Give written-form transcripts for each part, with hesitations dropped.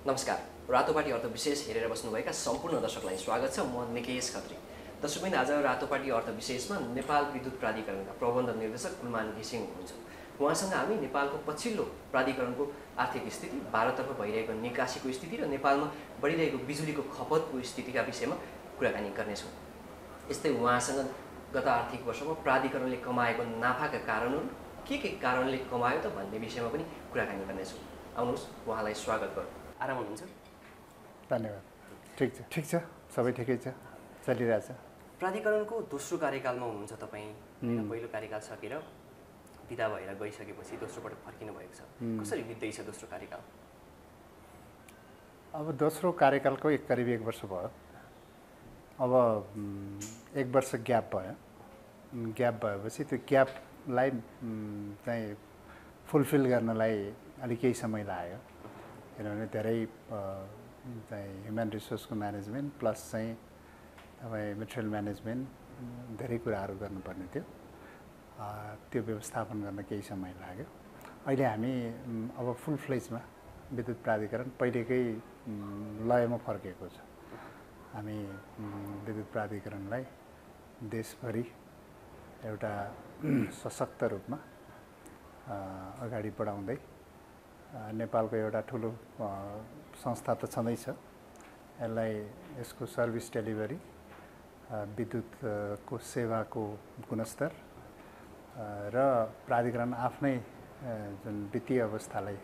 नमस्कार। रातोपाटी अर्थविशेष हेरेर बस्नुभएका सम्पूर्ण दर्शकलाई स्वागत छ। म निकेशखत्री। दर्शकबिन आज रातोपाटी अर्थविशेषमा नेपाल विद्युत प्राधिकरणका प्रबन्ध निर्देशक कुलमान घिसिङ हुनुहुन्छ। उहाँसँग हामी नेपालको पछिल्लो प्राधिकरणको आर्थिक स्थिति, भारततर्फ भइरहेको निकासीको स्थिति र नेपालमा बढिरहेको बिजुलीको खपतको स्थितिका विषयमा कुराकानी गर्नेछौँ। यस्तै उहाँसँग गत आर्थिक वर्षमा प्राधिकरणले कमाएको नाफाका कारणहरू के कारणले कमायो त भन्ने विषयमा पनि कुराकानी गर्नेछौँ। आउनुहोस्, उहाँलाई स्वागत गरौँ। आराम हुनुहुन्छ? धन्यवाद। ठिक छ, सबै ठिकै छ, चलिरहेछ। प्राधिकरणको दोस्रो कार्यकालमा हुनुहुन्छ तपाईँ। पहिलो कार्यकाल सकेर बिदा भएर गइसकेपछि दोस्रो पटक फर्किनु भएको छ। कसरी बित्दैछ दोस्रो कार्यकाल? अब दोस्रो कार्यकालको करिब 1 वर्ष भयो। अब 1 वर्ष ग्याप भयो। ग्याप भएपछि त्यो ग्यापलाई चाहिँ फुलफिल गर्नलाई अलिक केही समय लाग्यो। किनभने धेरै चाहिँ ह्युमन रिसोर्सको म्यानेजमेन्ट प्लस चाहिँ तपाईँ मेटेरियल म्यानेजमेन्ट धेरै कुराहरू गर्नुपर्ने थियो। त्यो व्यवस्थापन गर्न केही समय लाग्यो। अहिले हामी अब फुल फ्लेजमा विद्युत प्राधिकरण पहिलेकै लयमा फर्केको छ। हामी विद्युत प्राधिकरणलाई देशभरि एउटा सशक्त रूपमा अगाडि बढाउँदै नेपालको एउटा ठुलो संस्था त छँदैछ, यसलाई यसको सर्भिस डेलिभरी, विद्युतको सेवाको गुणस्तर र प्राधिकरण आफ्नै जुन वित्तीय अवस्थालाई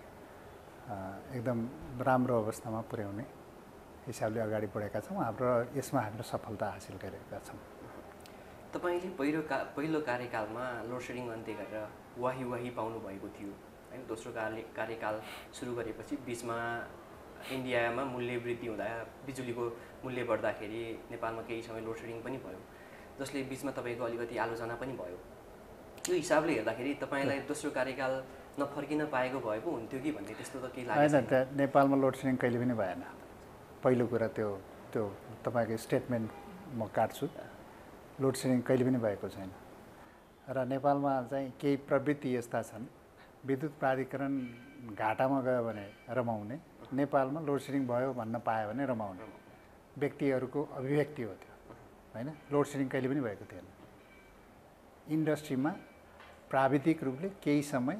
एकदम राम्रो अवस्थामा पुर्याउने हिसाबले अगाडि बढेका छौँ। यसमा हामीले सफलता हासिल गरेका छौँ। तपाईँले पहिलो कार्यकालमा लोडसेडिङ अन्त्य गरेर वाही पाउनुभएको थियो हैन? दोस्रो कार्यकाल सुरु गरेपछि बिचमा इन्डियामा मूल्य वृद्धि हुँदा बिजुलीको मूल्य बढ्दाखेरि नेपालमा केही समय लोडसेडिङ पनि भयो, जसले बिचमा तपाईँको अलिकति आलोचना पनि भयो। त्यो हिसाबले हेर्दाखेरि तपाईँलाई दोस्रो कार्यकाल नफर्किन पाएको भए पो हुन्थ्यो कि भन्ने त्यस्तो त केही लागेन? होइन, नेपालमा लोडसेडिङ कहिले पनि भएन। पहिलो कुरा त्यो तपाईँको स्टेटमेन्ट म काट्छु। लोडसेडिङ कहिले पनि भएको छैन। र नेपालमा चाहिँ केही प्रवृत्ति यस्ता छन्, विद्युत प्राधिकरण घाटामा गयो भने रमाउने, नेपालमा लोडसेडिङ भयो भन्न पायो भने रमाउने व्यक्तिहरूको अभिव्यक्ति हो त्यो, होइन? लोडसेडिङ कहिले पनि भएको थिएन। इन्डस्ट्रीमा प्राविधिक रूपले केही समय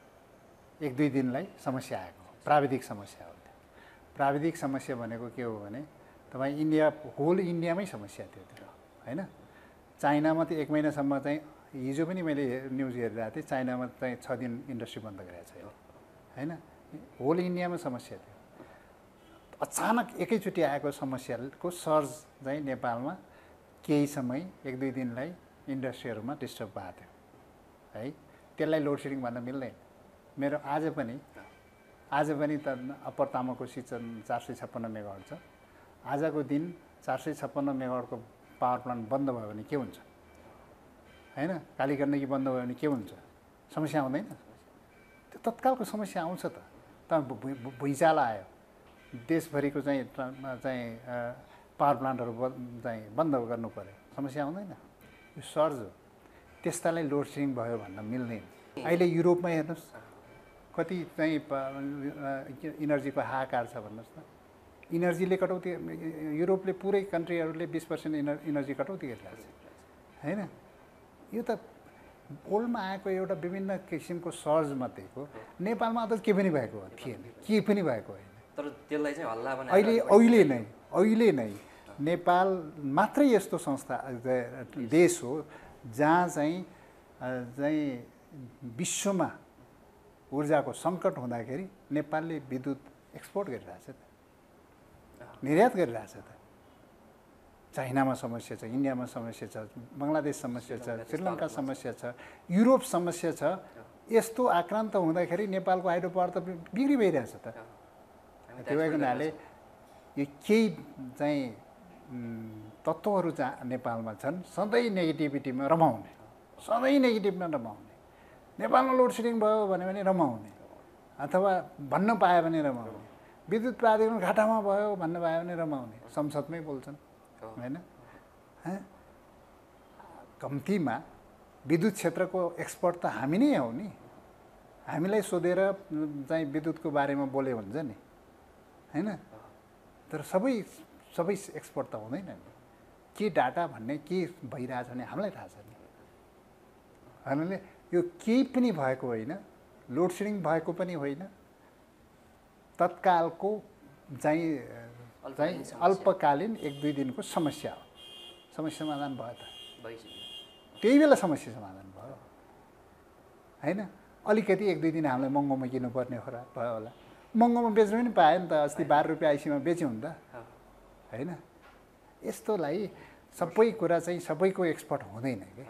1-2 दिनलाई समस्या आएको, प्राविधिक समस्या हो त्यो। प्राविधिक समस्या भनेको के हो भने तपाईँ होल इन्डियामै समस्या थियो त्यो, होइन? चाइनामा त 1 महिनासम्म चाहिँ, हिजो पनि मैले न्युज हेरिरहेको थिएँ, चाइनामा चाहिँ 6 दिन इन्डस्ट्री बन्द गरेको छ, होइन? होल इन्डियामा समस्या थियो। अचानक एकैचोटि आएको समस्याको सर्ज चाहिँ नेपालमा केही समय 1-2 दिनलाई इन्डस्ट्रीहरूमा डिस्टर्ब भएको थियो, है? त्यसलाई लोडसेडिङ भन्न मिल्दैन। मेरो आज पनि त अप्पर तामाकोसी 456 मेगावाट छ। आजको दिन 456 मेगावाटको पावर प्लान्ट बन्द भयो भने के हुन्छ, होइन? कालीगण्डकी बन्द भयो भने के हुन्छ? समस्या आउँदैन? त्यो तत्कालको समस्या आउँछ त। भुइँचालो आयो, देशभरिको चाहिँ पावर प्लान्टहरू चाहिँ बन्द गर्नु पऱ्यो, समस्या आउँदैन? यो सर्ज हो, त्यस्तालाई लोडसेडिङ भयो भन्न मिल्दैन। अहिले युरोपमा हेर्नुहोस् कति चाहिँ इनर्जीको हाहाकार छ भन्नुहोस् त। इनर्जीले कटौती, युरोपले पुरै कन्ट्रीहरूले 20% इनर्जी कटौती गरिरहेको छ, होइन? यो त ओल्डमा आएको एउटा विभिन्न किसिमको सर्ज मात्रै हो। नेपालमा त केही पनि भएको थिएन, केही पनि भएको होइन। तर त्यसलाई चाहिँ हल्ला बनाएर अहिले नै नेपाल मात्रै यस्तो संस्था देश हो जहाँ चाहिँ विश्वमा ऊर्जाको सङ्कट हुँदाखेरि नेपालले विद्युत एक्सपोर्ट गरिरहेछ त, निर्यात गरिरहेछ त। चाइनामा समस्या छ, इन्डियामा समस्या छ, बङ्गलादेश समस्या छ, श्रीलङ्का समस्या छ, युरोप समस्या छ। यस्तो आक्रान्त हुँदाखेरि नेपालको हाइड्रो पावर त बिग्री भइरहेछ त। त्यो भएको हुनाले यो केही चाहिँ तत्त्वहरू चाहिँ नेपालमा छन्, सधैँ नेगेटिभिटीमा रमाउने, नेपालमा लोडसेडिङ भयो भने रमाउने, अथवा भन्न पायो भने रमाउने, विद्युत प्राधिकरण घाटामा भयो भन्न पायो भने रमाउने, संसदमै बोल्छन्, होइन? कम्तीमा विद्युत क्षेत्रको एक्सपर्ट त हामी नै हौ नि। हामीलाई सोधेर चाहिँ विद्युतको बारेमा बोले हुन्छ नि, हैन। तर सबै एक्सपर्ट त हुँदैन नि। के डाटा भन्ने के भइरहेछ भने हामीलाई थाहा छ नि। हामीले यो केही पनि भएको होइन, लोड सेडिङ भएको पनि होइन, तत्कालको चाहिँ अल्पकालीन 1-2 दिनको समस्या हो। समस्या समाधान भयो त, त्यही बेला समस्या समाधान भयो हैन। अलिकति 1-2 दिन हामीलाई महँगोमा किन्नुपर्ने भयो होला, महँगोमा बेच्नु पनि पायो नि त। अस्ति 12 रुपियाँ आइसीमा बेच्यौँ नि त हैन। यस्तोलाई सबै कुरा चाहिँ सबैको एक्सपर्ट हुँदैन कि।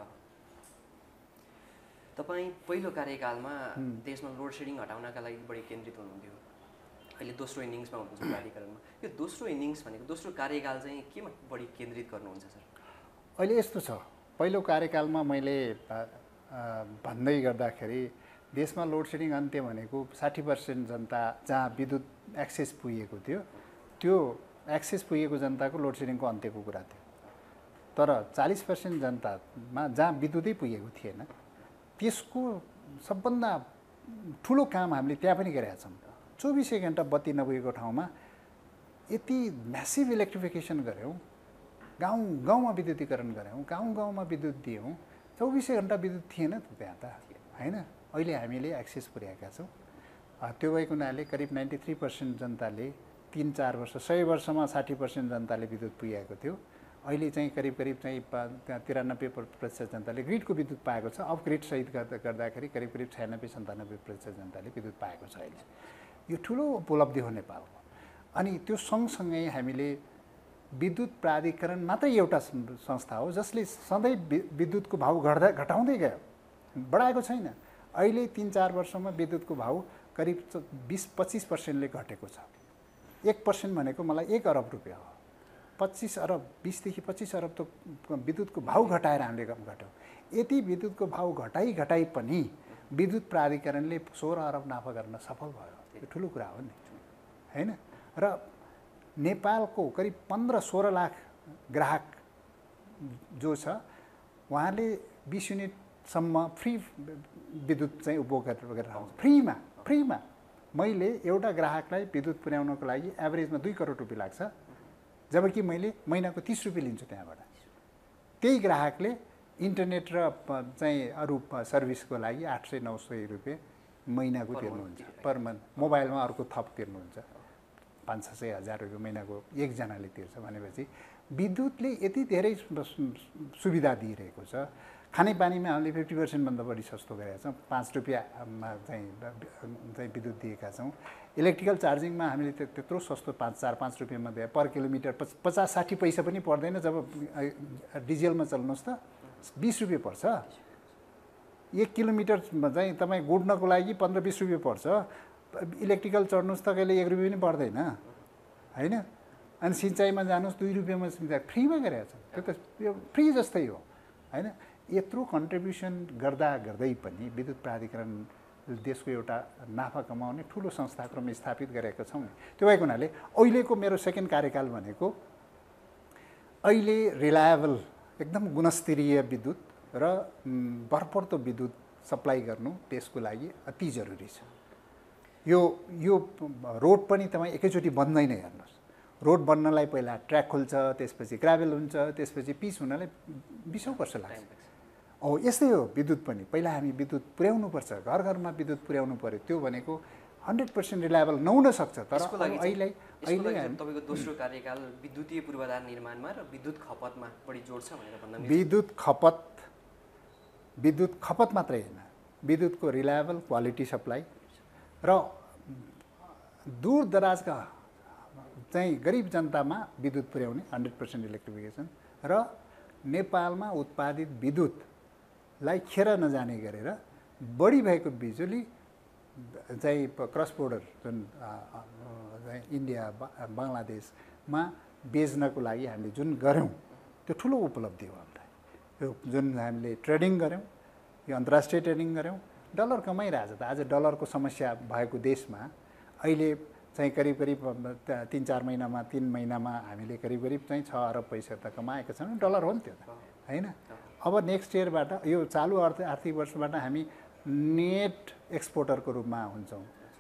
तपाईँ पहिलो कार्यकालमा देशमा लोड सेडिङ हटाउनका लागि बढी केन्द्रित हुनुहुन्थ्यो, अहिले दोस्रो इनिङ्समा हुनुहुन्छ प्राधिकरणमा। यो दोस्रो इनिङ्स भनेको दोस्रो कार्यकाल चाहिँ केमा बढी केन्द्रित गर्नुहुन्छ सर? अहिले यस्तो छ, पहिलो कार्यकालमा मैले भन्दै गर्दाखेरि देशमा लोड सेडिङ अन्त्य भनेको 60% जनता जहाँ विद्युत एक्सेस पुगेको थियो, त्यो एक्सेस पुगेको जनताको लोड सेडिङको अन्त्यको कुरा थियो। तर 40% जनतामा जहाँ विद्युतै पुगेको थिएन, त्यसको सबभन्दा ठुलो काम हामीले त्यहाँ पनि गरेका छौँ। 24 घन्टा बत्ती नपुगेको ठाउँमा यति म्यासिभ इलेक्ट्रिफिकेसन गऱ्यौँ, गाउँ गाउँमा विद्युतीकरण गऱ्यौँ, गाउँ गाउँमा विद्युत दियौँ। 24 घन्टा विद्युत थिएन त त्यहाँ त हैन। अहिले हामीले एक्सेस पुर्याएका छौँ। त्यो भएको हुनाले करिब 93% जनताले 3-4 वर्ष 100 वर्षमा 60% जनताले विद्युत पुगेको थियो। अहिले चाहिँ करिब चाहिँ 93% जनताले ग्रिडको विद्युत पाएको छ। अपग्रेड सहित गर्दाखेरि करिब 96-97% जनताले विद्युत पाएको छ अहिले। यो ठुलो उपलब्धि हो नेपालको। अनि त्यो सँगसँगै हामीले विद्युत प्राधिकरण मात्रै एउटा संस्था हो जसले सधैँ विद्युतको भाउ घटाउँदै गयो, बढाएको छैन। अहिले 3-4 वर्षमा विद्युतको भाउ करिब 20-25%ले घटेको छ। 1% भनेको मलाई 1 अरब रुपियाँ हो। 25 अरब 20 देखि 25 अरब त विद्युतको भाउ घटाएर हामीले घट्यौँ। यति विद्युतको भाउ घटाइ पनि विद्युत प्राधिकरणले 16 अरब नाफा गर्न सफल भयो। यो ठुलो कुरा हो नि हैन। र नेपालको करिब 15-16 लाख ग्राहक जो छ, उहाँले 20 युनिटसम्म फ्री विद्युत चाहिँ उपभोग गरेर आउँछ। फ्रीमा मैले एउटा ग्राहकलाई विद्युत पुर्याउनको लागि एभरेजमा 2 करोड रुपियाँ लाग्छ, जबकि मैले महिनाको 30 रुपियाँ लिन्छु त्यहाँबाट। त्यही ग्राहकले इन्टरनेट र चाहिँ अरू सर्भिसको लागि 800-900 रुपियाँ महिनाको तिर्नुहुन्छ पर मन्थ। मोबाइलमा अर्को थप तिर्नुहुन्छ 500-1000 रुपियाँ महिनाको एकजनाले तिर्छ। भनेपछि विद्युतले यति धेरै सुविधा दिइरहेको छ। खानेपानीमा हामीले 50% भन्दा बढी सस्तो गरेका छौँ, 5 रुपियाँमा चाहिँ विद्युत दिएका छौँ। इलेक्ट्रिकल चार्जिङमा हामीले त्यत्रो सस्तो 4-5 रुपियाँमा दिए पर किलोमिटर 50-60 पैसा पनि पर्दैन। जब डिजेलमा चल्नुहोस् त 20 रुपियाँ पर्छ। 1 किलोमिटरमा चाहिँ तपाईँ गुड्नको लागि 15-20 रुपियाँ पर्छ। इलेक्ट्रिकल चढ्नुहोस् त कहिले 1 रुपियाँ पनि पर्दैन हैन। अनि सिँचाइमा जानुहोस् 2 रुपियाँमा फ्रीमा गरेका छ। त्यो त यो फ्री जस्तै हो हैन। यत्रो कन्ट्रिब्युसन गर्दै पनि विद्युत प्राधिकरण देशको एउटा नाफा कमाउने ठुलो संस्थाको रूपमा स्थापित गरेका छौँ। त्यो भएको हुनाले अहिलेको मेरो सेकेन्ड कार्यकाल भनेको अहिले रिलायबल एकदम गुणस्तरीय विद्युत र भरपर्दो विद्युत सप्लाई गर्नु देशको लागि अति जरुरी छ। यो रोड पनि तपाईँ एकैचोटि बन्दैन। हेर्नुहोस्, रोड बन्नलाई पहिला ट्र्याक खोल्छ, त्यसपछि ग्राभेल हुन्छ, त्यसपछि पिच हुनलाई 20 वर्ष लाग्छ। यस्तै हो विद्युत पनि। पहिला हामी विद्युत पुर्याउनुपर्छ, घर घरमा विद्युत पुर्याउनु पर्यो। त्यो भनेको 100% रिलायबल नहुन सक्छ। तर अहिले तपाईँको दोस्रो कार्यकाल विद्युतीय पूर्वाधार निर्माणमा र विद्युत खपतमा बढी जोड छ भनेर भन्दा विद्युत खपत मात्रै होइन, विद्युतको रिलायबल क्वालिटी सप्लाई र दूर दराजका चाहिँ गरिब जनतामा विद्युत पुर्याउने 100% इलेक्ट्रिफिकेसन र नेपालमा उत्पादित विद्युतलाई खेर नजाने गरेर बढी भएको बिजुली चाहिँ क्रस बोर्डर जुन इन्डिया बङ्गलादेशमा बेच्नको लागि हामीले जुन गऱ्यौँ त्यो ठुलो उपलब्धि हो हामीलाई। यो जुन हामीले ट्रेडिङ गऱ्यौँ, यो अन्तर्राष्ट्रिय ट्रेडिङ गऱ्यौँ, डलर कमाइरहेछ त। आज डलरको समस्या भएको देशमा अहिले चाहिँ करिब 3-4 महिनामा 3 महिनामा हामीले करिब चाहिँ 6 अरब पैसा त कमाएका छौँ। डलर हो नि त्यो त हैन। अब नेक्स्ट इयरबाट यो चालु आर्थिक वर्षबाट हामी नेट एक्सपोर्टरको रूपमा हुन्छौँ।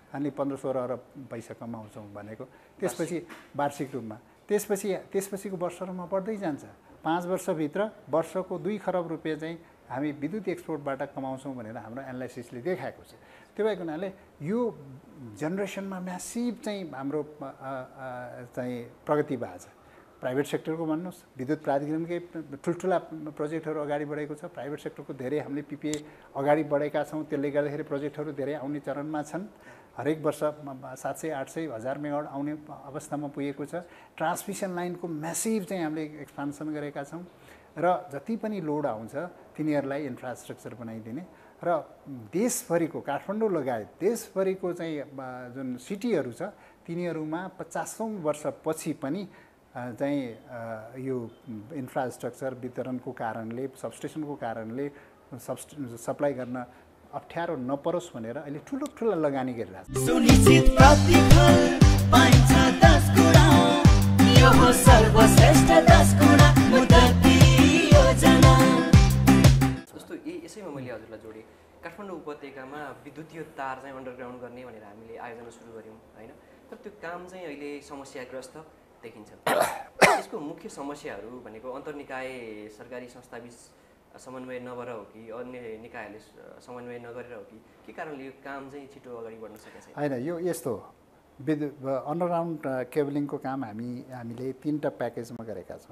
अनि 15-16 अरब पैसा कमाउँछौँ भनेको त्यसपछि वार्षिक रूपमा त्यसपछिको वर्षहरूमा बढ्दै जान्छ 5 वर्षभित्र वर्षको 2 खरब रुपियाँ चाहिँ हामी विद्युत एक्सपोर्टबाट कमाउँछौँ भनेर हाम्रो एनालाइसिसले देखाएको छ। त्यो भएको हुनाले यो जेनेरेसनमा म्यासिभ चाहिँ हाम्रो चाहिँ प्रगति भएको छ। प्राइभेट सेक्टरको भन्नुहोस्, विद्युत प्राधिकरणकै ठुल्ठुला प्रोजेक्टहरू अगाडि बढेको छ। प्राइभेट सेक्टरको धेरै हामीले पिपिए अगाडि बढेका छौँ, त्यसले गर्दाखेरि प्रोजेक्टहरू धेरै आउने चरणमा छन्। हरेक वर्ष 700-800 हजार मेगावाट आउने अवस्थामा पुगेको छ। ट्रान्समिसन लाइनको म्यासिभ चाहिँ हामीले एक्सपान्सन गरेका छौँ र जति पनि लोड आउँछ तिनीहरूलाई इन्फ्रास्ट्रक्चर बनाइदिने र देशभरिको काठमाडौँ लगायत देशभरिको चाहिँ जुन सिटीहरू छ तिनीहरूमा 50औं वर्षपछि पनि चाहिँ यो इन्फ्रास्ट्रक्चर वितरणको कारणले सबस्टेसनको कारणले सप्लाई गर्न अप्ठ्यारो नपरोस् भनेर अहिले ठुलो लगानी गरिरहेको छ। सुनिश्चित प्रतिफल पाइन्छ 10 गुणा, यो हो सर्वश्रेष्ठ 10 गुणा मुद्दती योजना। जस्तो यसैमा मैले हजुरलाई जोडेँ, काठमाडौँ उपत्यकामा विद्युतीय तार चाहिँ अन्डरग्राउन्ड गर्ने भनेर हामीले आयोजना सुरु गऱ्यौँ होइन, तर त्यो काम चाहिँ अहिले समस्याग्रस्त देखिन्छ। यसको मुख्य समस्याहरू भनेको अन्तर्निकाय सरकारी संस्थाबीच समन्वय नभएर हो कि अन्य निकायहरूले समन्वय नगरेर हो कि के कारणले यो काम चाहिँ छिटो अगाडि बढ्न सकेको छैन? होइन, यो यस्तो विद्युत अन्डरग्राउन्ड केबलिङको काम हामीले 3टा प्याकेजमा गरेका छौँ।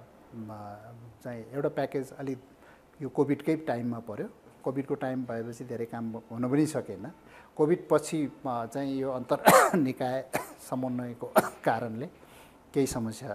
एउटा प्याकेज अलिक यो कोभिडकै टाइममा पर्यो। कोभिडको टाइम भएपछि धेरै काम हुन पनि सकेन। कोभिड पछि चाहिँ यो अन्तर्निकाय समन्वयको कारणले केही समस्या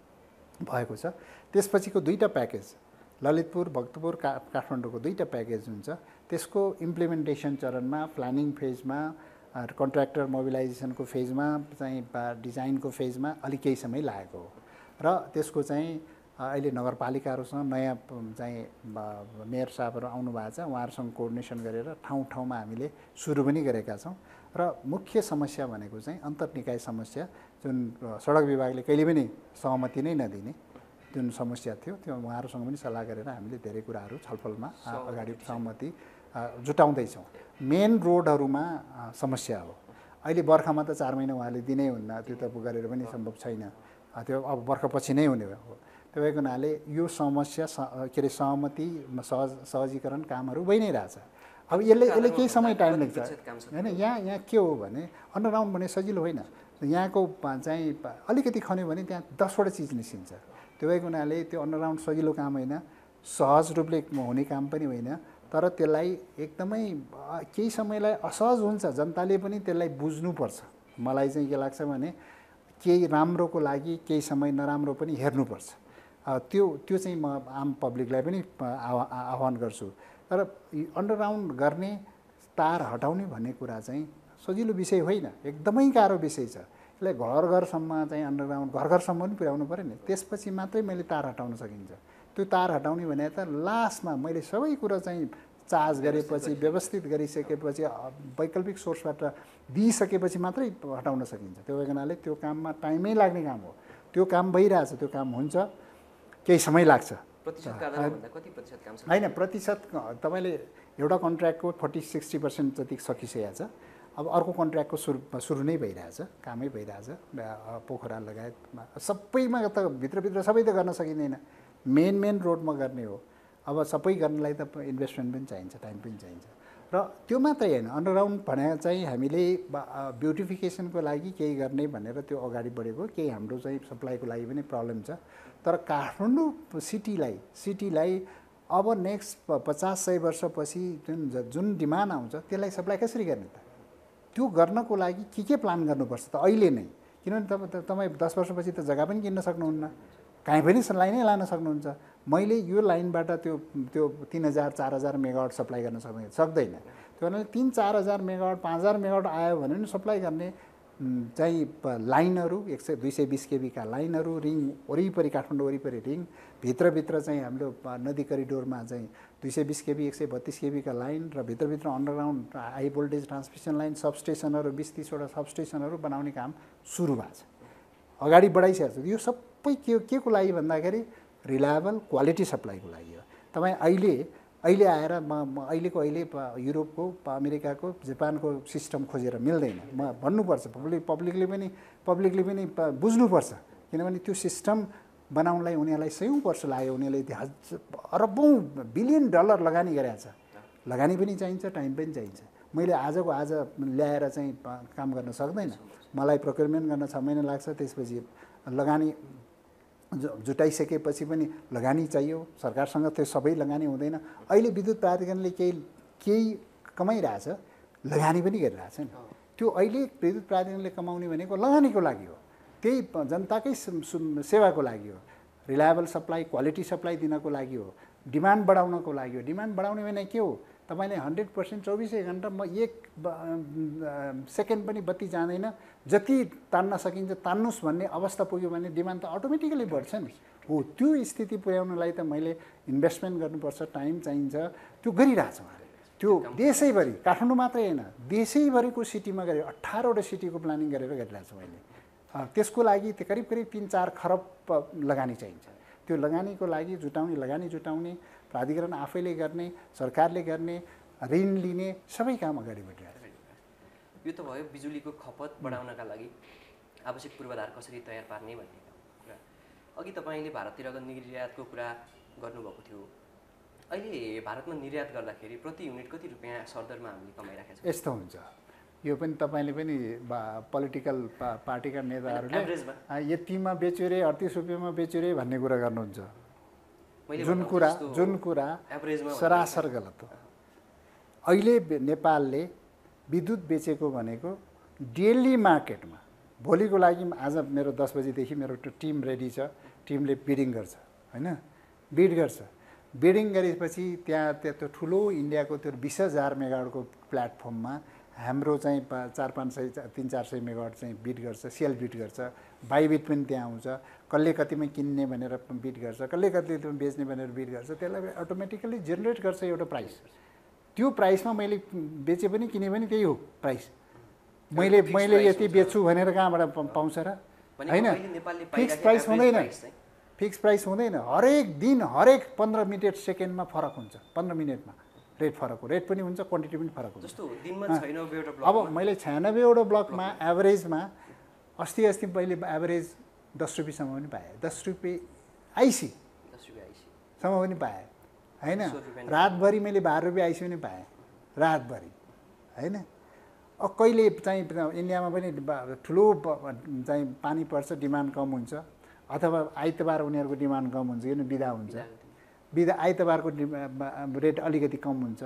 भएको छ। त्यसपछिको 2टा प्याकेज ललितपुर भक्तपुर काठमाडौँको 2टा प्याकेज हुन्छ। त्यसको इम्प्लिमेन्टेसन चरणमा प्लानिङ फेजमा कन्ट्र्याक्टर मोबिलाइजेसनको फेजमा चाहिँ डिजाइनको फेजमा अलिक केही समय लागेको हो र त्यसको चाहिँ अहिले नगरपालिकाहरूसँग नयाँ चाहिँ मेयर साहबहरू आउनु भएको छ, उहाँहरूसँग कोअर्डिनेसन गरेर ठाउँ-ठाउँमा हामीले सुरु पनि गरेका छौँ। र मुख्य समस्या भनेको चाहिँ अन्तर्निकाय समस्या जुन सडक विभागले कहिले पनि सहमति नै नदिने जुन समस्या थियो त्यो उहाँहरूसँग पनि सल्लाह गरेर हामीले धेरै कुराहरू छलफलमा अगाडि सहमति जुटाउँदैछौँ। मेन रोडहरूमा समस्या हो। अहिले बर्खामा त 4 महिना उहाँले दिनै हुन्न, त्यो त गरेर पनि सम्भव छैन, त्यो अब बर्खापछि नै हुने हो। त्यो भएको हुनाले यो समस्या के अरे सहमति सहजीकरण कामहरू भइ नै रहेछ। अब यसले केही समय टाइम लाग्छ होइन। यहाँ के हो भने अन्डरग्राउन्ड भने सजिलो होइन। यहाँको चाहिँ अलिकति खन्यो भने त्यहाँ 10वटा चिज निस्किन्छ। त्यो भएको हुनाले त्यो अन्डरग्राउन्ड सजिलो काम होइन, सहज रूपले हुने काम पनि होइन, तर त्यसलाई एकदमै केही समयलाई असहज हुन्छ। जनताले पनि त्यसलाई बुझ्नुपर्छ। मलाई चाहिँ के लाग्छ भने केही राम्रोको लागि केही समय नराम्रो पनि हेर्नुपर्छ। त्यो चाहिँ म आम पब्लिकलाई पनि आह्वान गर्छु। तर अन्डरग्राउन्ड गर्ने तार हटाउने भन्ने कुरा चाहिँ सजिलो विषय होइन, एकदमै गाह्रो विषय छ। यसलाई घर-घरसम्म चाहिँ अन्डरग्राउन्ड घर-घरसम्म पनि पुर्याउनु पऱ्यो नि, त्यसपछि मात्रै मैले तार हटाउन सकिन्छ। त्यो तार हटाउने भने त लास्टमा मैले सबै कुरो चाहिँ चार्ज गरेपछि व्यवस्थित गरिसकेपछि वैकल्पिक सोर्सबाट दिइसकेपछि मात्रै हटाउन सकिन्छ। त्यो भएको हुनाले त्यो काममा टाइमै लाग्ने काम हो। त्यो काम भइरहेछ, त्यो काम हुन्छ, केही समय लाग्छ। होइन, प्रतिशत तपाईँले एउटा कन्ट्र्याक्टको 40-60% जति सकिसकेको छ। अब अर्को कन्ट्र्याक्टको सुरु नै भइरहेछ, कामै भइरहेछ। पोखरा लगायत सबैमा त भित्रभित्र सबै त गर्न सकिँदैन, मेन रोडमा गर्ने हो। अब सबै गर्नलाई त इन्भेस्टमेन्ट पनि चाहिन्छ, टाइम पनि चाहिन्छ। र त्यो मात्रै होइन, अन्डरग्राउन्ड भने चाहिँ हामीले ब्युटिफिकेसनको लागि केही गर्ने भनेर त्यो अगाडि बढेको, केही हाम्रो चाहिँ सप्लाईको लागि पनि प्रब्लम छ। तर काठमाडौँ सिटीलाई अब नेक्स्ट 50-100 वर्षपछि जुन डिमान्ड आउँछ त्यसलाई सप्लाई कसरी गर्ने त? त्यो गर्नको लागि के प्लान गर्नुपर्छ त अहिले नै? किनभने तपाईँ 10 वर्षपछि त जग्गा पनि किन्न सक्नुहुन्न, कहीँ पनि लाइनै लान सक्नुहुन्छ। मैले यो लाइनबाट त्यो 3000-4000 मेगावाट सप्लाई गर्न सक्दैन। त्यो भने 3-4000 मेगावाट 5000 मेगावाट आयो भने पनि सप्लाई गर्ने चाहिँ लाइनहरू 100-220 केबीका लाइनहरू रिङ वरिपरि, काठमाडौँ वरिपरि रिङ भित्रभित्र चाहिँ हाम्रो नदी करिडोरमा चाहिँ 220 केबी 132 केबीका लाइन र भित्रभित्र underground high voltage transmission line, सबस्टेसनहरू 20-30वटा सबस्टेसनहरू बनाउने काम सुरु भएको छ, अगाडि बढाइसकेको छ। यो सबै के को लागि भन्दाखेरि रिलायबल क्वालिटी सप्लाईको लागि हो। तपाईँ अहिले अहिले आएर अहिले युरोपको अमेरिकाको जापानको सिस्टम खोजेर मिल्दैन म भन्नुपर्छ पब्लिकले पनि बुझ्नुपर्छ किनभने त्यो सिस्टम बनाउनलाई उनीहरूलाई सयौँ वर्ष लाग्यो उनीहरूले अरबौँ बिलियन डलर लगानी गरेको छ लगानी पनि चाहिन्छ टाइम पनि चाहिन्छ मैले आजको आज ल्याएर चाहिँ काम गर्न सक्दैन मलाई प्रोक्योरमेन्ट गर्न 6 महिना लाग्छ त्यसपछि लगानी जुटाइसकेपछि पनि लगानी चाहियो सरकारसँग त्यो सबै लगानी हुँदैन अहिले विद्युत प्राधिकरणले केही कमाइरहेछ लगानी पनि गरिरहेछ नि त्यो अहिले विद्युत प्राधिकरणले कमाउने भनेको लगानीको लागि हो त्यही जनताकै सेवाको लागि हो रिलायबल सप्लाई क्वालिटी सप्लाई दिनको लागि हो डिमान्ड बढाउनको लागि हो डिमान्ड बढाउने भने के हो तपाईले 100% 24 घण्टा म 1 सेकेन्ड पनि बत्ती जाँदैन जति तान्न सकिन्छ तान्नुस् भन्ने अवस्था पुग्यो भने डिमान्ड त अटोमेटिकली बढ्छ नि हो त्यो स्थिति पुर्याउनलाई त मैले इन्भेस्टमेन्ट गर्नुपर्छ टाइम चाहिन्छ त्यो गरिरहेछ त्यो देशैभरि काठमाडौँ मात्रै हैन देशैभरिको सिटीमा गरे 18 वटा सिटीको प्लानिङ गरेर गरिरहेछ मैले त्यसको लागि करिब 3-4 खरब लगानी चाहिन्छ त्यो लगानीको लागि लगानी जुटाउने प्राधिकरण आफैले गर्ने सरकारले गर्ने ऋण लिने सबै काम अगाडि बढिरहेको छ यो त भयो बिजुलीको खपत बढाउनका लागि आवश्यक पूर्वाधार कसरी तयार पार्ने भन्ने कुरा अघि तपाईले भारततिरको निर्यातको कुरा गर्नुभएको थियो अहिले भारतमा निर्यात गर्दाखेरि प्रति युनिट कति रुपैयाँ सरदरमा हामीले कमाइराखेका छौँ यस्तो हुन्छ यो पनि तपाईले पनि पोलिटिकल पार्टीका नेताहरूले यतिमा बेच्यो रे 38 रुपैयाँमा बेच्यो रे भन्ने कुरा गर्नुहुन्छ जुन कुरा सरासर गलत हो अहिले नेपालले विद्युत बेचेको भनेको डेली मार्केटमा भोलिको लागि आज मेरो 10 बजेदेखि मेरो टिम रेडी छ टिमले बिडिङ गर्छ हैन बिडिङ गरेपछि त्यहाँ त्यो ठुलो इन्डियाको त्यो 20,000 मेगावाटको प्लेटफर्ममा हाम्रो चाहिँ 400-500-300-400 मेगावाट चाहिँ बिड गर्छ सेल बिड गर्छ बाई बिड पनि त्यहाँ आउँछ कसले कतिमा किन्ने भनेर बिड गर्छ कसले कतिमा बेच्ने भनेर बिड गर्छ त्यसलाई अटोमेटिकली जेनेरेट गर्छ एउटा प्राइस त्यो प्राइसमा मैले बेचे पनि किने पनि त्यही हो प्राइस मैले यति बेच्छु भनेर कहाँबाट पाउँछ र हैन फिक्स प्राइस हुँदैन हरेक दिन हरेक 15 मिनेट सेकेन्डमा फरक हुन्छ 15 मिनेटमा रेट फरक हो रेट पनि हुन्छ क्वान्टिटी पनि फरक हुन्छ जस्तो दिनमा 96 वटा ब्लक अब मैले 96 वटा ब्लकमा एभरेजमा अस्ति पहिले एभरेज 10 रुपैयाँसम्म पनि पाएँ 10 रुपैयाँ आइसी सम्म पनि पाएँ हैन रातभरि मैले 12 रुपैयाँ आइसी पनि पाएँ रातभरि हैन अब कहिले चाहिँ इन्डियामा पनि ठुलो चाहिँ पानी पर्छ डिमान्ड कम हुन्छ अथवा आइतबार उनीहरूको डिमान्ड कम हुन्छ किन बिदा हुन्छ बिदा आइतबारको रेट अलिकति कम हुन्छ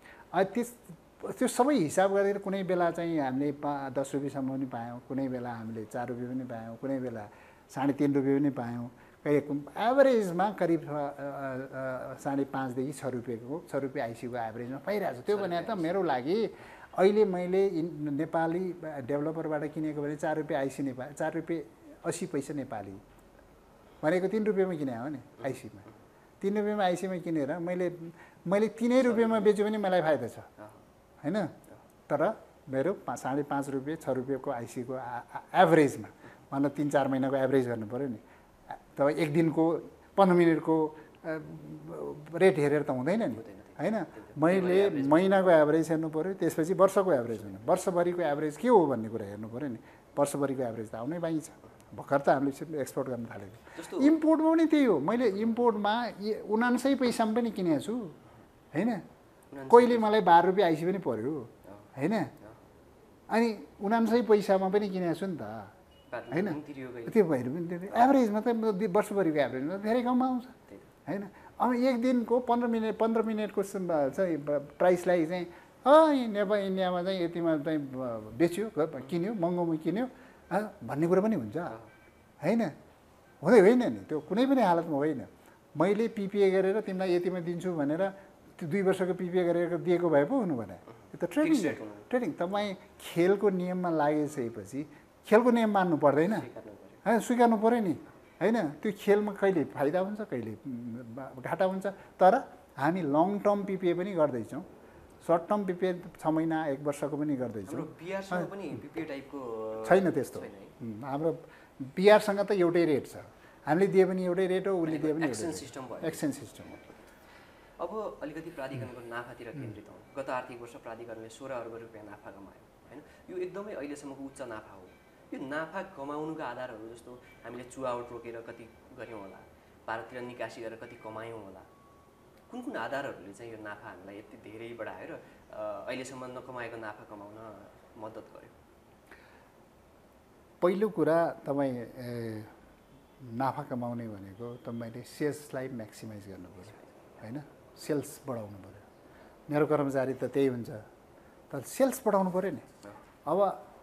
त्यो सबै हिसाब गरेर कुनै बेला चाहिँ हामीले 10 रुपैयाँसम्म पनि पायौँ कुनै बेला हामीले 4 रुपैयाँ पनि पायौँ कुनै बेला 3.5 रुपैयाँ पनि पायौँ एभरेजमा करिब 5.5 देखि 6 रुपैयाँ आइसीको एभरेजमा पाइरहेको छु त्यो भने त मेरो लागि अहिले मैले नेपाली डेभलपरबाट किनेको भने 4 रुपैयाँ आइसी नेपाली 4 रुपैयाँ 80 पैसा नेपाली भनेको 3 रुपैयाँमा किने हो नि आइसीमा 3 रुपैयाँमा आइसीमा किनेर मैले 3 रुपैयाँमा बेच्यो भने मलाई फाइदा छ हैन तर मेरो 5.5 रुपैयाँ 6 रुपैयाँको आइसीको एभरेजमा मतलब 3-4 महिनाको एभरेज गर्नु पर्यो नि तब एक दिनको 15 मिनेटको रेट हेरेर त हुँदैन नि हैन मैले महिनाको एभरेज हेर्नु पर्यो त्यसपछि वर्षको एभरेज हेर्नु वर्षभरिको एभरेज के हो भन्ने कुरा हेर्नु पर्यो नि वर्षभरिको एभरेज त आउनै बाँकी छ भर्खर त हामीले एक्सपोर्ट गर्न थालेको इम्पोर्टमा पनि त्यही हो मैले इम्पोर्टमा 99 पैसामा पनि किनेको छु हैन कोहीले मलाई 12 रुपैयाँ आइसी पनि पर्यो हैन अनि 99 पैसामा पनि किनेको छु नि त हैन त्यो भएर पनि एभरेजमा त वर्षभरिको एभरेजमा धेरै कम आउँछ हैन अब एक दिनको 15 मिनेटको चाहिँ प्राइसलाई चाहिँ नेपाल इन्डियामा चाहिँ यतिमा चाहिँ बेच्यो किन्यो महँगोमा किन्यो भन्ने कुरा पनि हुन्छ हैन हुँदै होइन नि त्यो कुनै पनि हालतमा होइन मैले पिपिए गरेर तिमीलाई यतिमा दिन्छु भनेर त्यो 2 वर्षको पिपिए गरेर दिएको भए पो हुनु भने यो त ट्रेडिङ तपाईँ खेलको नियममा लागेपछि खेलको नियम मान्नु पर्दैन हैन स्वीकार्नु पर्यो नि हैन त्यो खेलमा कहिले फाइदा हुन्छ कहिले घाटा हुन्छ तर हामी लङ टर्म पिपिए पनि गर्दैछौँ सर्ट टर्म पिपिए 6 महिना 1 वर्षको पनि गर्दैछौँ पिआरसँग पनि पिपिए टाइपको छैन त्यस्तो हाम्रो पिआरसँग त एउटै रेट छ हामीले दिए पनि एउटै रेट हो उसले दिए पनि एक्सचेन्ज सिस्टम भयो एक्सचेन्ज सिस्टम हो अब अलिकति प्राधिकरणको नाफातिर केन्द्रित हौँ। गत आर्थिक वर्ष प्राधिकरणले 16 अर्ब रुपियाँ नाफा कमायो होइन। यो एकदमै अहिलेसम्मको उच्च नाफा हो। यो नाफा कमाउनुका आधारहरू जस्तो हामीले चुहावट रोकेर कति गऱ्यौँ होला, भारततिर निकासी गरेर कति कमायौँ होला, कुन कुन आधारहरूले चाहिँ यो नाफा हामीलाई यति धेरै बढायो र अहिलेसम्म नकमाएको नाफा कमाउन मद्दत गर्यो? पहिलो कुरा तपाईँ नाफा कमाउने भनेको तपाईँले सेल्सलाई म्याक्सिमाइज गर्नु पऱ्यो होइन, सेल्स बढाउनु पऱ्यो। मेरो कर्मचारी त त्यही हुन्छ, तर सेल्स बढाउनु पऱ्यो नि। अब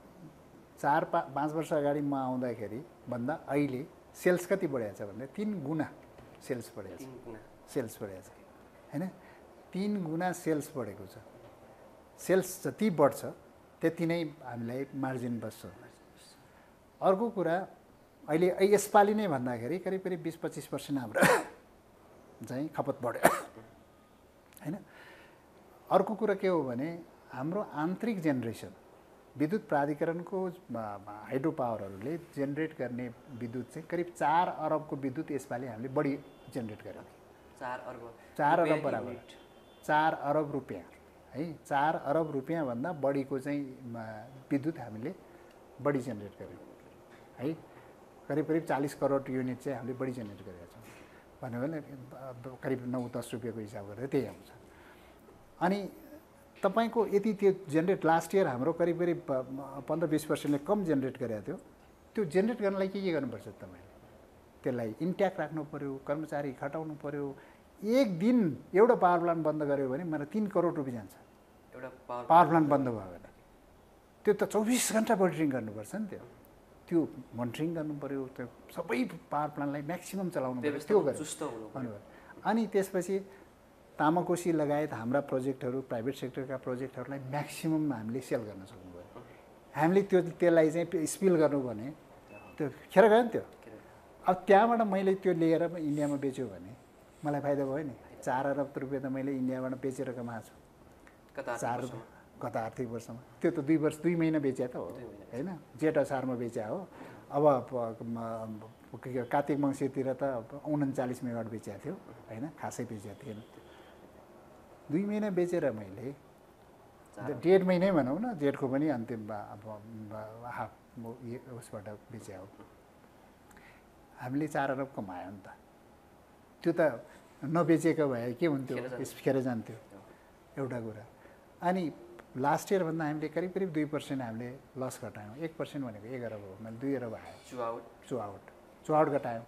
4-5 वर्ष अगाडि म आउँदाखेरि भन्दा अहिले सेल्स कति बढेको छ भने 3 गुणा सेल्स बढेको छ। सेल्स बढेको छ होइन, 3 गुणा सेल्स बढेको छ। सेल्स जति बढ्छ त्यति नै हामीलाई मार्जिन बस्छ। अर्को कुरा अहिले यसपालि नै भन्दाखेरि करिब 20-25% हाम्रो चाहिँ खपत बढ्यो होइन। अर्को कुरा के हो भने हाम्रो आन्तरिक जेनेरेसन, विद्युत प्राधिकरणको हाइड्रो पावरहरूले जेनेरेट गर्ने विद्युत चाहिँ करिब 4 अरबको विद्युत यसपालि हामीले बढी जेनेरेट गऱ्यौँ। 4 अर्ब 4 अरब बराबर 4 अरब रुपियाँ है। 4 अरब रुपियाँभन्दा बढीको चाहिँ विद्युत हामीले बढी जेनेरेट गऱ्यौँ है। करिब 40 करोड युनिट चाहिँ हामीले बढी जेनेरेट गरेका छौँ भन्यो भने करिब 9-10 रुपियाँको हिसाब गरेर त्यही आउँछ। अनि तपाईँको यति त्यो जेनेरेट लास्ट इयर हाम्रो करिब 15-20%ले कम जेनेरेट गरेको थियो। त्यो जेनेरेट गर्नलाई के गर्नुपर्छ तपाईँले? त्यसलाई इन्ट्याक्ट राख्नु पऱ्यो, कर्मचारी खटाउनु पऱ्यो। एक दिन एउटा पावर प्लान्ट बन्द गऱ्यो भने मलाई 3 करोड रुपियाँ जान्छ। एउटा पावर प्लान्ट बन्द भयो भने त्यो त 24 घन्टा मोनिटरिङ गर्नुपर्छ नि। त्यो मोनिटरिङ गर्नु पऱ्यो, त्यो सबै पावर प्लान्टलाई म्याक्सिमम चलाउनु पऱ्यो, त्यो गर्नु। अनि त्यसपछि तामाकोसी लगायत हाम्रा प्रोजेक्टहरू, प्राइभेट सेक्टरका प्रोजेक्टहरूलाई म्याक्सिमम हामीले सेल गर्न सक्नु पऱ्यो। हामीले त्यसलाई चाहिँ स्पिल गर्नु भने त्यो खेर गयो नि त्यो। अब त्यहाँबाट मैले त्यो लिएर इन्डियामा बेच्यो भने मलाई फाइदा भयो नि। 4 अरब रुपियाँ त मैले इन्डियाबाट बेचेर कमाएको छु गत आर्थिक वर्षमा। त्यो त 2 महिना बेचे त हो होइन, जेठ असारमा बेचे हो। अब कार्तिक मङ्सिरतिर त 39 मेगावाट बेचेको थियो होइन, खासै बेचेको थिएन। 2 महिना बेचेर मैले 1.5 महिनै भनौँ न, जेठको पनि अन्तिम हाफ उसबाट बेचे हो। हामीले 4 अरब कमायो नि त। त्यो त नबेचेको भए के हुन्थ्यो, खेर जान्थ्यो एउटा कुरा। अनि लास्ट इयर भन्दा हामीले करिब 2% हामीले लस घटायौँ। 1% भनेको 1 अरब हो, मैले 2 अरब आयो। चुहावट घटायौँ,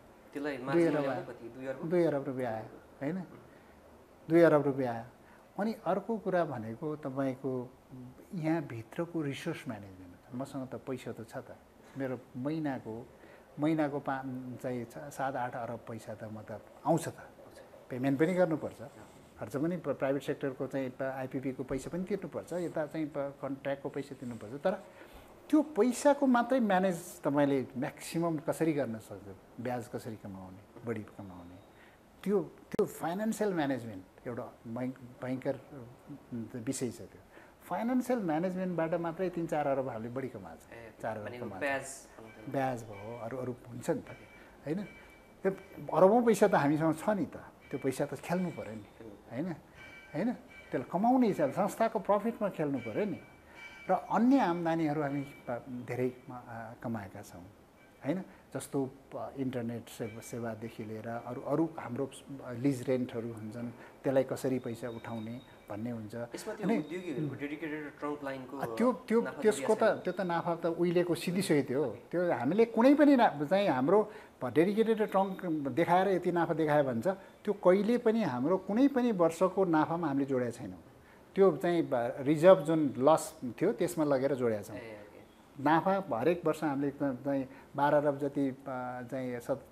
2 अरब रुपियाँ आयो होइन, 2 अरब रुपियाँ आयो। अनि अर्को कुरा भनेको तपाईँको यहाँभित्रको रिसोर्स म्यानेजमेन्ट। मसँग त पैसा त छ त, मेरो महिनाको चाहिँ 7-8 अरब पैसा त म त आउँछ त। पेमेन्ट पनि गर्नुपर्छ, खर्च पनि प्राइभेट सेक्टरको चाहिँ आइपिपीको पैसा पनि तिर्नुपर्छ, यता चाहिँ कन्ट्र्याक्टको पैसा तिर्नुपर्छ। तर त्यो पैसाको मात्रै म्यानेज तपाईँले म्याक्सिमम कसरी गर्न सक्छ, ब्याज कसरी कमाउने, बढी कमाउने, त्यो फाइनेन्सियल म्यानेजमेन्ट एउटा भयङ्कर विषय छ। त्यो फाइनेन्सियल म्यानेजमेन्टबाट मात्रै 3-4 अरब हामीले बढी कमाएको छ। 4 अरब कमाएको ब्याज भयो, अरू हुन्छ नि त होइन। त्यो अरबौँ पैसा त हामीसँग छ नि त, त्यो पैसा त खेल्नु पऱ्यो नि होइन। त्यसलाई कमाउने हिसाब संस्थाको प्रफिटमा खेल्नु पऱ्यो नि। र अन्य आम्दानीहरू हामी धेरै कमाएका छौँ होइन, जस्तो इन्टरनेट सेवादेखि लिएर अरू हाम्रो लिज रेन्टहरू हुन्छन्, त्यसलाई कसरी पैसा उठाउने भन्ने हुन्छ। त्यसको त्यो त नाफा त उहिलेको सिधिसही थियो। त्यो हामीले कुनै पनि चाहिँ हाम्रो डेडिकेटेड ट्रङ्क देखाएर यति नाफा देखायो भन्छ, त्यो कहिले पनि हाम्रो कुनै पनि वर्षको नाफामा हामीले जोडेका छैनौँ। त्यो चाहिँ रिजर्भ जुन लस थियो त्यसमा लगेर जोडेका छौँ। नाफा हरेक वर्ष हामीले चाहिँ 12 अरब जति चाहिँ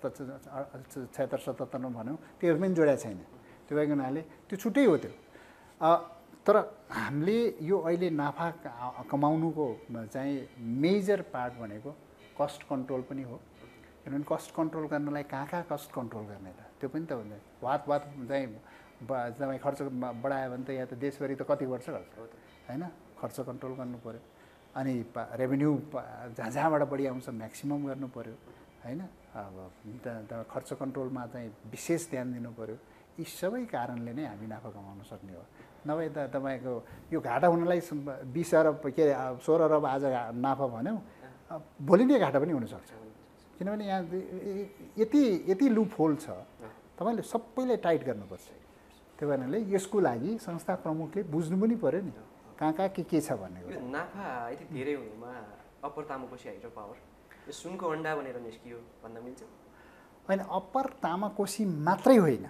76-77 भनौँ, त्यो पनि जोडेको छैन। त्यो भएको हुनाले त्यो छुट्टै हो त्यो। तर हामीले यो अहिले नाफा कमाउनुको चाहिँ मेजर पार्ट भनेको कस्ट कन्ट्रोल पनि हो। किनभने कस्ट कन्ट्रोल गर्नलाई कहाँ कस्ट कन्ट्रोल गर्ने त, त्यो पनि त हुँदैन। वात चाहिँ तपाईँ खर्च बढायो भने त यहाँ त देशभरि त कति वर्ष गर्छ होइन। खर्च कन्ट्रोल गर्नु पऱ्यो, अनि रेभेन्यू जहाँबाट बढी आउँछ म्याक्सिमम गर्नु पऱ्यो होइन। अब खर्च कन्ट्रोलमा चाहिँ विशेष ध्यान दिनु पऱ्यो। यी सबै कारणले नै हामी नाफा कमाउन सक्ने हो। नभए त तपाईँको यो घाटा हुनलाई 20 अरब के 16 अरब आज नाफा भन्यौँ, भोलि नै घाटा पनि हुनसक्छ। किनभने यहाँ यति लुप होल छ, तपाईँले सबैलाई टाइट गर्नुपर्छ। त्यो कारणले यसको लागि संस्था प्रमुखले बुझ्नु पनि पर्यो नि कहाँ के छ भन्ने कुरा। नाफा यति धेरै हुनुमा अप्पर तामाकोसी हाइड्रो पावर यो सुनको अन्डा बनेर निस्कियो भन्न मिल्छ? होइन, अप्पर तामाकोसी मात्रै होइन,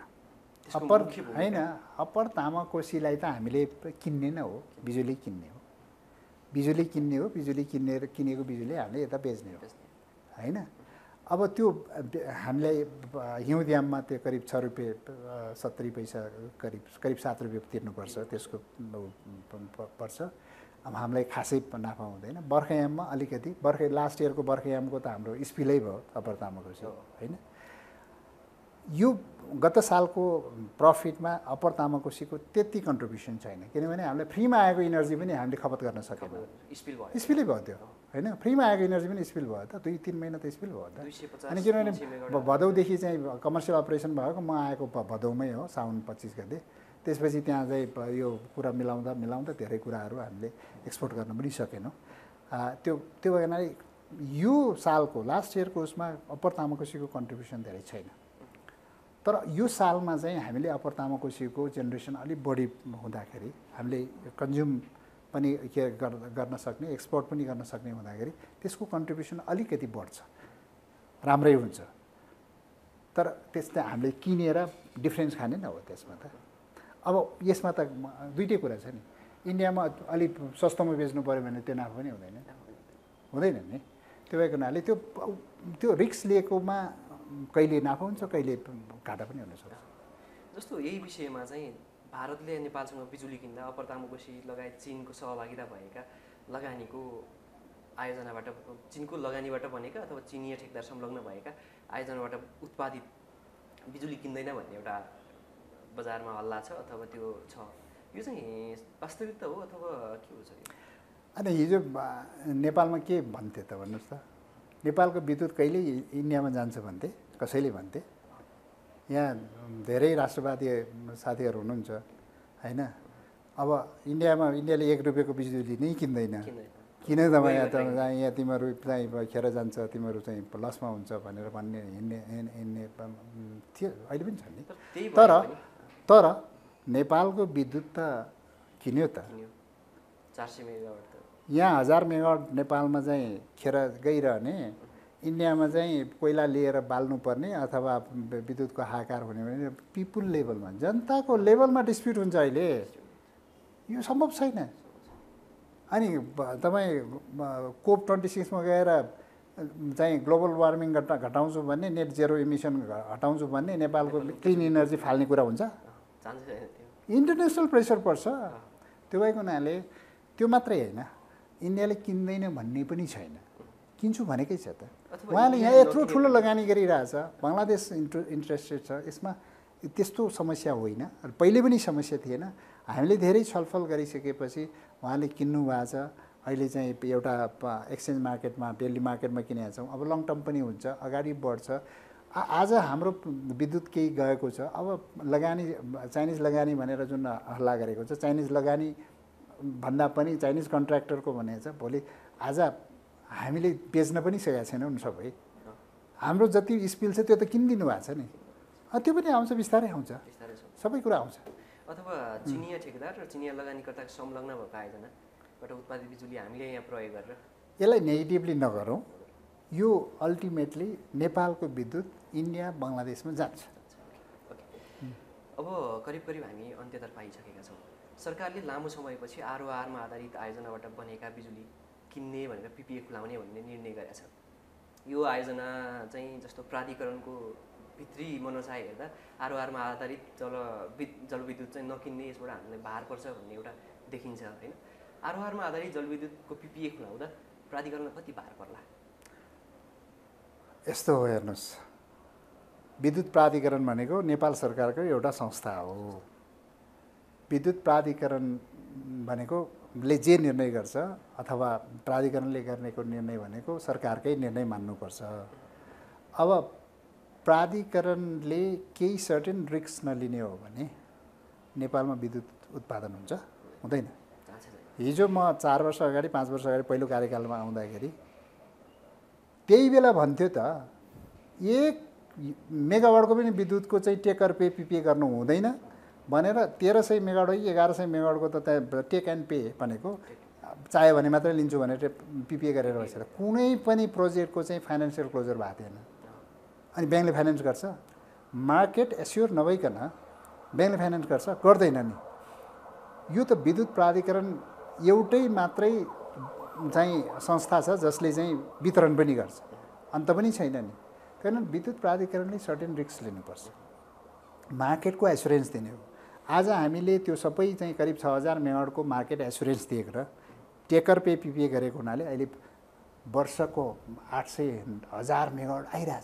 अप्पर तामाकोसीलाई त हामीले किन्ने नै हो, बिजुली किन्ने हो, किनेको बिजुली हामीले यता बेच्ने हो होइन। अब त्यो हामीलाई हिउँद्याममा त्यो करिब 6 रुपियाँ 70 पैसा करिब 7 रुपियाँ तिर्नुपर्छ, त्यसको पर्छ। अब हामीलाई खासै नाफा हुँदैन। बर्खायाममा अलिकति लास्ट इयरको बर्खायामको त हाम्रो स्पिलै भयो अप्पर तामाकोसी होइन। यो गत सालको प्रफिटमा अप्पर तामाकोसीको त्यति कन्ट्रिब्युसन छैन, किनभने हामीले फ्रीमा आएको इनर्जी पनि हामीले खपत गर्न सकेनौँ, स्पिलै भयो त्यो होइन। फ्रीमा आएको इनर्जी पनि स्पिल भयो त, 2-3 महिना त स्पिल भयो त। अनि किनभने भदौदेखि चाहिँ कमर्सियल अपरेसन भएको, म आएको भदौमै हो, साउन 25 गते। त्यसपछि त्यहाँ चाहिँ यो कुरा मिलाउँदा धेरै कुराहरू हामीले एक्सपोर्ट गर्न पनि सकेनौँ। त्यो भएनाले यो सालको लास्ट इयरको उसमा अप्पर तामाकोसीको कन्ट्रिब्युसन धेरै छैन। तर यो सालमा चाहिँ हामीले अप्पर तामाकोसीको जेनेरेसन अलिक बढी हुँदाखेरि हामीले कन्ज्युम पनि गर्न सक्ने, एक्सपोर्ट पनि गर्न सक्ने हुँदाखेरि त्यसको कन्ट्रिब्युसन अलिकति बढ्छ, राम्रै हुन्छ। तर त्यस्तै हामीले किनेर डिफ्रेन्स खाने न हो त्यसमा त। अब यसमा त दुईटै कुरा छ नि, इन्डियामा अलिक सस्तोमा बेच्नु पऱ्यो भने त्यो नाफा पनि हुँदैन नि। त्यो भएको हुनाले त्यो रिस्क लिएकोमा कहिले नाफा हुन्छ, कहिले घाटा पनि हुनसक्छ। जस्तो यही विषयमा चाहिँ भारतले नेपालसँग बिजुली किन्दा अप्पर तामाकोसी लगायत चीनको सहभागिता भएका लगानीको आयोजनाबाट, चीनको लगानीबाट बनेका अथवा चिनीय ठेकदार संलग्न भएका आयोजनाबाट उत्पादित बिजुली किन्दैन भन्ने एउटा बजारमा हल्ला छ अथवा त्यो छ। यो चाहिँ वास्तविकता हो अथवा के हो? अनि हिजो नेपालमा के भन्थे त भन्नुहोस् त? नेपालको विद्युत कहिले इन्डियामा जान्छ भन्थे, कसैले भन्थे? यहाँ धेरै राष्ट्रवादी साथीहरू हुनुहुन्छ होइन। अब इन्डियाले 1 रुपियाँको बिजुली नै किन्दैन, किन यहाँ तिमीहरू चाहिँ खेर जान्छ, तिमीहरू चाहिँ लसमा हुन्छ भनेर भन्ने हिँड्ने थियो, अहिले पनि छ नि। तर नेपालको विद्युत त किन्यो त, 400 मेगावाट त यहाँ 1000 मेगावाट नेपालमा चाहिँ खेर गइरहने, इन्डियामा चाहिँ कोइला लिएर बाल्नुपर्ने अथवा विद्युतको हाहाकार हुने भने पिपुल लेभलमा, जनताको लेभलमा डिस्प्युट हुन्छ अहिले। यो सम्भव छैन। अनि तपाईँ कोप 26 मा गएर चाहिँ ग्लोबल वार्मिङ घटाउँछु भन्ने, नेट जेरो इमिसन हटाउँछु भन्ने, नेपालको क्लिन इनर्जी फाल्ने कुरा हुन्छ? इन्टरनेसनल प्रेसर पर्छ। त्यो भएको हुनाले त्यो मात्रै होइन, इन्डियाले किन्दैन भन्ने पनि छैन, किन्छु भनेकै छ त। उहाँले यहाँ यत्रो ठुलो लगानी गरिरहेछ, बङ्गलादेश इन्ट्रेस्टेड छ यसमा, त्यस्तो समस्या होइन, पहिले पनि समस्या थिएन। हामीले धेरै छलफल गरिसकेपछि उहाँले किन्नु भएको छ। अहिले चाहिँ एउटा एक्सचेन्ज मार्केटमा, डेली मार्केटमा किनेका छौँ। अब लङ टर्म पनि हुन्छ, अगाडि बढ्छ। आज हाम्रो विद्युत केही गएको छ, अब लगानी चाइनिज लगानी भनेर जुन हल्ला गरेको छ, चाइनिज लगानी भन्दा पनि चाइनिज कन्ट्र्याक्टरको भनेको छ, भोलि आज हामीले बेच्न पनि सकेका छैनौँ सबै। हाम्रो जति स्पिल छ त्यो त किनिदिनु भएको छ नि, त्यो पनि आउँछ, बिस्तारै आउँछ, सबै कुरा आउँछ। अथवा चिनिया ठेकेदार र चिनिया लगानीकर्ता संलग्न भएको आयोजनाबाट उत्पादित बिजुली हामीले यहाँ प्रयोग गरेर यसलाई नेगेटिभली नगरौँ। यो अल्टिमेटली नेपालको विद्युत इन्डिया बङ्गलादेशमा जान्छ। अब करिब हामी अन्त्यतर्फ आइसकेका छौँ। सरकारले लामो समयपछि आरओआरमा आधारित आयोजनाबाट बनेका बिजुली किन्ने भनेर पिपिए खुलाउने भन्ने निर्णय गरेका छ। यो आयोजना चाहिँ जस्तो प्राधिकरणको भित्री मनोचाह हेर्दा आरओआरमा आधारित जलविद्युत चाहिँ नकिन्ने, यसबाट हामीलाई भार पर्छ भन्ने एउटा देखिन्छ होइन। आरओआरमा आधारित जलविद्युतको पिपिए खुलाउँदा प्राधिकरणलाई कति भार पर्ला? यस्तो हो, हेर्नुहोस्, विद्युत प्राधिकरण भनेको नेपाल सरकारको एउटा संस्था हो। विद्युत प्राधिकरण भनेकोले जे निर्णय गर्छ अथवा प्राधिकरणले गर्नेको निर्णय भनेको सरकारकै निर्णय मान्नुपर्छ। अब प्राधिकरणले केही सर्टेन रिस्क नलिने हो भने नेपालमा विद्युत उत्पादन हुन्छ हुँदैन। हिजो म 4 वर्ष अगाडि 5 वर्ष अगाडि पहिलो कार्यकालमा आउँदाखेरि त्यही बेला भन्थ्यो त 1 मेगावाटको पनि विद्युतको चाहिँ टेकर पे पिपिए गर्नु हुँदैन भनेर 1300 मेगावाट 1100 मेगावाटको त त्यहाँ टेक एन्ड पे भनेको चाह्यो भने मात्रै लिन्छु भनेर पिपिए गरेर बसेर कुनै पनि प्रोजेक्टको चाहिँ फाइनेन्सियल क्लोजर भएको थिएन। अनि ब्याङ्कले फाइनेन्स गर्छ मार्केट एस्योर नभइकन ब्याङ्कले फाइनेन्स गर्दैन नि। यो त विद्युत प्राधिकरण एउटै मात्रै चाहिँ संस्था छ जसले चाहिँ वितरण पनि गर्छ अन्त पनि छैन नि। किनभने विद्युत प्राधिकरणले सर्टेन रिस्क लिनुपर्छ मार्केटको एस्युरेन्स दिने हो। आज हामीले त्यो सबै चाहिँ करिब 6000 मेगावाटको मार्केट एस्युरेन्स दिएको र टेकर पे पिपिए गरेको हुनाले अहिले वर्षको 800,000 मेगावाट आइरहेछ।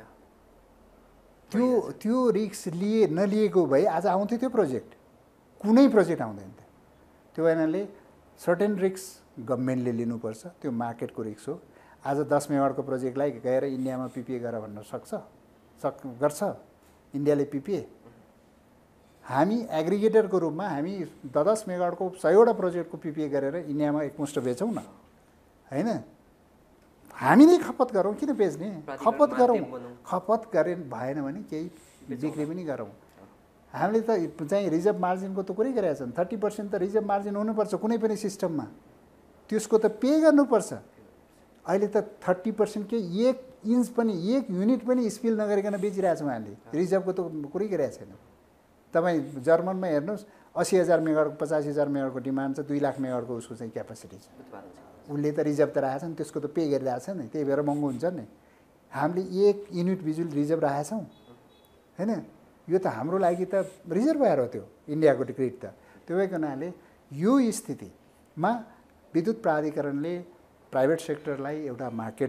त्यो रिस्क नलिएको भए आज आउँथ्यो त्यो प्रोजेक्ट कुनै प्रोजेक्ट आउँदैन थियो। त्यो हुनाले सर्टेन रिस्क गभर्मेन्टले लिनुपर्छ त्यो मार्केटको रिस्क हो। आज 10 मेगावाटको प्रोजेक्टलाई गएर इन्डियामा पिपिए गर भन्न गर्छ इन्डियाले पिपिए। हामी एग्रिगेटरको रूपमा हामी 10 मेगावाटको 100वटा प्रोजेक्टको पिपिए गरेर इन्डियामा एकमुष्ट बेचौँ न हैन। हामी नै खपत गरौँ किन बेच्ने खपत गरौँ खपत गरे भएन भने केही बिक्री पनि गरौँ। हामीले त चाहिँ रिजर्भ मार्जिनको त कुरै गरेका छन् 30% त रिजर्भ मार्जिन हुनुपर्छ कुनै पनि सिस्टममा त्यसको त पे गर्नुपर्छ। अहिले त 30% के 1 इन्च पनि 1 युनिट पनि स्पिल नगरिकन बेचिरहेछौँ हामीले रिजर्भको त कुरै गरेका छैन। तपाईँ जर्मनमा हेर्नुहोस् 80,000 मेगावाटको 85,000 मेगावाटको डिमान्ड छ 2 लाख मेगावाटको उसको चाहिँ क्यापासिटी छ। उसले त रिजर्भ त राखेको छ नि त्यसको त पे गरिरहेछ नि त्यही भएर महँगो हुन्छ नि। हामीले 1 युनिट बिजुली रिजर्भ राखेछौँ हैन। यो त हाम्रो लागि त रिजर्भ भएर हो त्यो इन्डियाको ग्रिड त। त्यो भएको हुनाले यो स्थितिमा विद्युत प्राधिकरणले प्राइभेट सेक्टरलाई एउटा मार्केट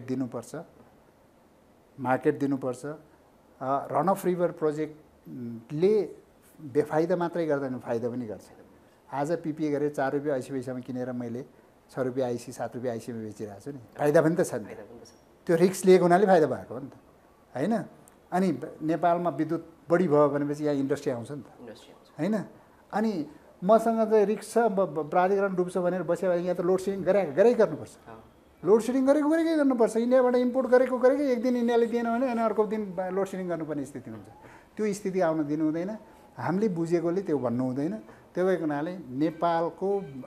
दिनुपर्छ। रन अफ रिभर प्रोजेक्टले बेफाइदा मात्रै गर्दैन फाइदा पनि गर्छ। आज पिपिए गरेर 4 रुपियाँ 80 पैसामा किनेर मैले 6 रुपियाँ आइसी 7 रुपियाँ आइसीमा बेचिरहेको छु नि फाइदा पनि त छ नि। त्यो रिस्क लिएको हुनाले फाइदा भएको हो नि त हैन। अनि नेपालमा विद्युत बढी भयो भनेपछि यहाँ इन्डस्ट्री आउँछ नि त हैन। अनि मसँग चाहिँ रिस्क छ प्राधिकरण डुब्छ भनेर बस्यो भने यहाँ त लोड सेडिङ गरे गर्नुपर्छ। लोड सेडिङ गरेकै गर्नुपर्छ। इन्डियाबाट इम्पोर्ट गरेकै एक दिन इन्डियाले दिएन भने अनि अर्को दिन लोड सेडिङ गर्नुपर्ने स्थिति हुन्छ। त्यो स्थिति आउन दिनु हुँदैन। हामीले बुझेकोले त्यो भन्नु हुँदैन। त्यो भएको हुनाले नेपालको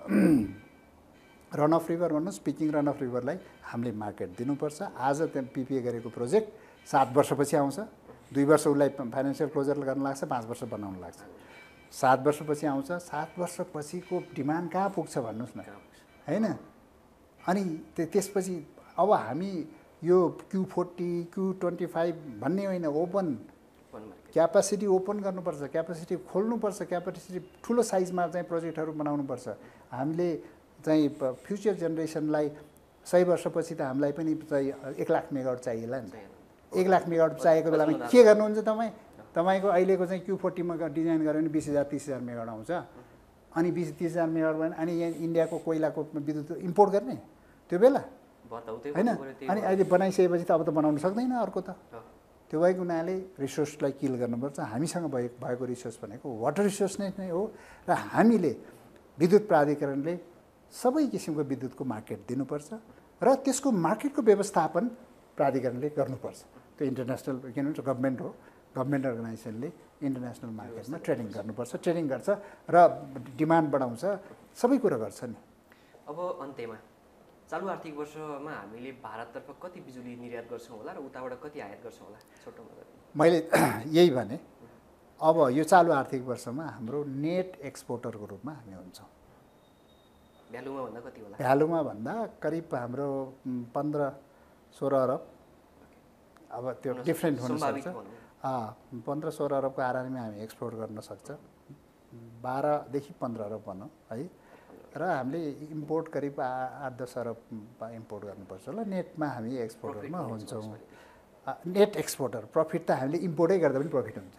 रन अफ रिभर भन्नुहोस् पिकिङ रन अफ रिभरलाई हामीले मार्केट दिनुपर्छ। आज त्यहाँ पिपिए गरेको प्रोजेक्ट 7 वर्षपछि आउँछ 2 वर्ष उसलाई फाइनेन्सियल क्लोजर गर्न लाग्छ 5 वर्ष बनाउन लाग्छ 7 वर्षपछि आउँछ। 7 वर्षपछिको डिमान्ड कहाँ पुग्छ भन्नुहोस् न हैन। अनि त्यसपछि अब हामी यो Q40 Q25 भन्ने होइन ओपन क्यापासिटी ओपन गर्नुपर्छ क्यापासिटी खोल्नुपर्छ क्यापासिटी ठुलो साइजमा चाहिँ प्रोजेक्टहरू बनाउनुपर्छ। हामीले चाहिँ फ्युचर जेनेरेसनलाई 100 वर्षपछि त हामीलाई पनि चाहिँ 1 लाख मेगावाट चाहिएला नि। 1 लाख मेगावाट चाहिएको बेलामा के गर्नुहुन्छ तपाईँको अहिलेको चाहिँ Q40 मा डिजाइन गऱ्यो भने 20,000 30,000 मेगावाट आउँछ। अनि 20-30,000 मेगावाट भने अनि यहाँ इन्डियाको कोइलाको विद्युत इम्पोर्ट गर्ने त्यो बेला हैन। अनि अहिले बनाइसकेपछि त अब त बनाउन सक्दैन अर्को त। त्यो भएको हुनाले रिसोर्सलाई किल गर्नुपर्छ। हामीसँग भएको रिसोर्स भनेको वाटर रिसोर्स नै हो र हामीले विद्युत प्राधिकरणले सबै किसिमको विद्युतको मार्केट दिनुपर्छ र त्यसको मार्केटको व्यवस्थापन प्राधिकरणले गर्नुपर्छ। त्यो इन्टरनेसनल किनभने गभर्मेन्ट हो गभर्मेन्ट अर्गनाइजेसनले इन्टरनेसनल मार्केटमा ट्रेडिङ गर्नुपर्छ ट्रेडिङ गर्छ र डिमान्ड बढाउँछ सबै कुरा गर्छ नि। अब अन्त्यमा चालु आर्थिक वर्षमा हामीले भारततर्फ कति बिजुली निर्यात गर्छौँ होला र उताबाट कति आयात गर्छौँ होला छोटोमा? मैले यही भने अब यो चालु आर्थिक वर्षमा हाम्रो नेट एक्सपोर्टरको रूपमा हामी हुन्छौँ। भ्यालुमा भन्दा कति होला? भ्यालुमा भन्दा करिब हाम्रो 15-16 अरब। अब त्यो डिफ्रेन्ट हुनसक्छ। 15-16 अरबको आराममा हामी एक्सपोर्ट गर्न सक्छ 12 देखि 15 अरब भनौँ है। र हामीले इम्पोर्ट करिब 8-10 अरब इम्पोर्ट गर्नुपर्छ होला। नेटमा हामी एक्सपोर्टरमा हुन्छौँ। नेट एक्सपोर्टर प्रफिट त हामीले इम्पोर्टै गर्दा पनि प्रफिट हुन्छ।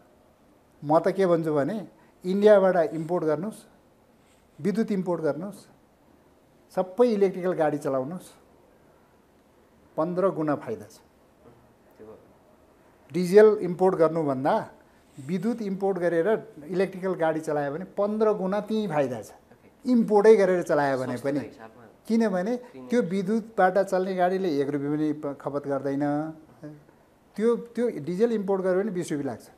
म त के भन्छु भने इन्डियाबाट इम्पोर्ट गर्नुहोस् विद्युत इम्पोर्ट गर्नुहोस् सबै इलेक्ट्रिकल गाडी चलाउनुहोस् 15 गुणा फाइदा छ। डिजेल इम्पोर्ट गर्नुभन्दा विद्युत इम्पोर्ट गरेर इलेक्ट्रिकल गाडी चलायो भने 15 गुणा त्यही फाइदा छ इम्पोर्टै गरेर चलायो भने पनि। किनभने त्यो विद्युतबाट चल्ने गाडीले 1 रुपियाँ पनि खपत गर्दैन। त्यो डिजेल इम्पोर्ट गर्यो भने 20 रुपियाँ लाग्छ।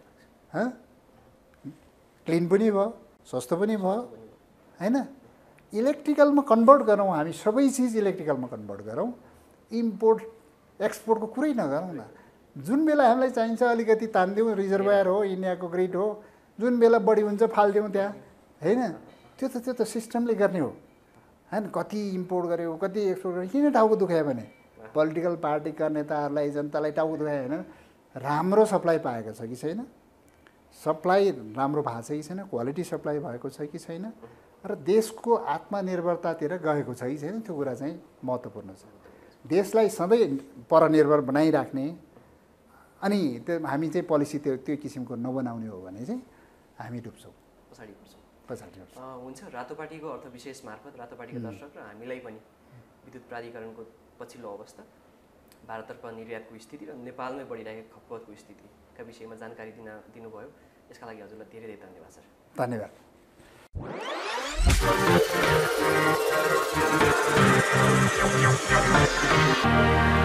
क्लिन पनि भयो, सस्तो पनि भयो, हैन? इलेक्ट्रिकलमा कन्भर्ट गरौँ, हामी सबै चिज इलेक्ट्रिकलमा कन्भर्ट गरौँ, इम्पोर्ट एक्सपोर्टको कुरै नगरौँ न। जुन बेला हामीलाई चाहिन्छ अलिकति तान्दिउँ, रिजर्भर हो, इन्डियाको ग्रिड हो, जुन बेला बढी हुन्छ फाल्दिउँ त्यहाँ, हैन? त्यो त सिस्टमले गर्ने हो, हैन? कति इम्पोर्ट गर्यो, कति एक्सपोर्ट गर्यो, किन टाउको दुखायो भने पोलिटिकल पार्टीका नेताहरूलाई, जनतालाई टाउको दुखायो होइन? राम्रो सप्लाई पाएको छ कि छैन, सप्लाई राम्रो भएको छ कि छैन, क्वालिटी सप्लाई भएको छ कि छैन, र देशको आत्मनिर्भरतातिर गएको छ कि छैन, त्यो कुरा चाहिँ महत्त्वपूर्ण छ। देशलाई सधैँ परनिर्भर बनाइराख्ने अनि त्यो हामी चाहिँ पोलिसी त्यो किसिमको नबनाउने हो भने चाहिँ हामी डुब्छौँ, पछाडि हुन्छ। रातोपाटीको अर्थविशेष मार्फत रातोपाटीको दर्शक र हामीलाई पनि विद्युत प्राधिकरणको पछिल्लो अवस्था, भारततर्फ निर्यातको स्थिति र नेपालमै बढिरहेको खपतको स्थितिका विषयमा जानकारी दिनुभयो। यसका लागि हजुरलाई धेरै धेरै धन्यवाद सर। धन्यवाद।